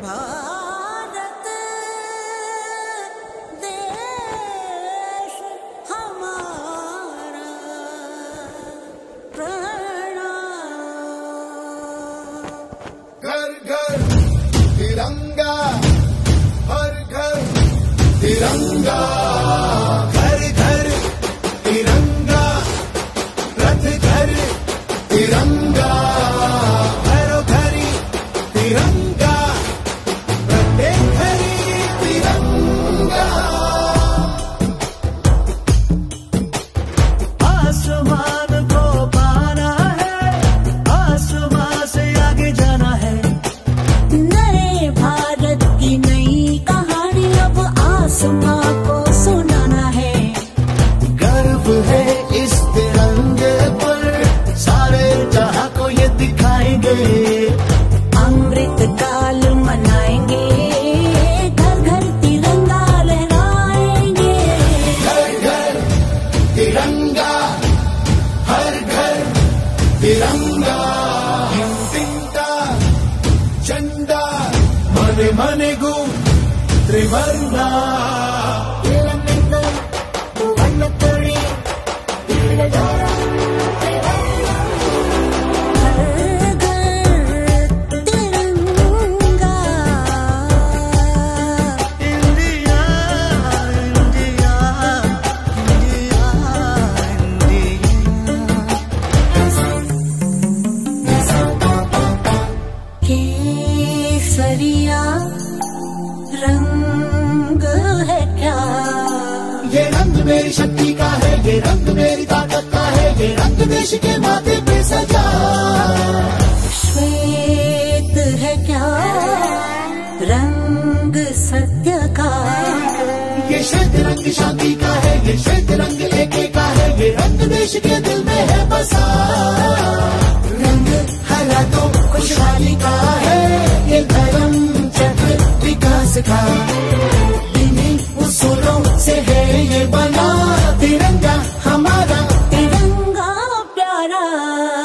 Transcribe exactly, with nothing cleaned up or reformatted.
भारत देश हमारा प्रणाम। घर घर तिरंगा, हर घर तिरंगा, घर घर तिरंगा, रथ घर तिरंगा, घरों घरी तिरंगा, प्रत्येक घरी तिरंगा। आसमान को पाना है, आसमान से आगे जाना है। नए भारत की नई कहानी अब आसमां को सुनाना है। गर्व है इस तिरंगे पर, सारे जहां को ये दिखाएंगे। अमृत काल मनाएंगे, घर घर तिरंगा लहराएंगे। घर घर तिरंगा, हर घर तिरंगा, हिंदिंदा झंडा मने मने गु त्रिवर्णा। केसरिया रंग है क्या? ये रंग मेरी शक्ति का है, ये रंग मेरी ताकत का है, ये रंग देश के माथे पे सजा। श्वेत है क्या रंग सत्य का? ये श्वेत रंग शांति का है, ये श्वेत रंग एके का है, ये रंग देश के दिल में है बसा। रंग हरा तो खुशहाली का है, ये धर्म चक्र विकास का। इन्हीं उसूलों से है ये बना तिरंगा हमारा, तिरंगा प्यारा।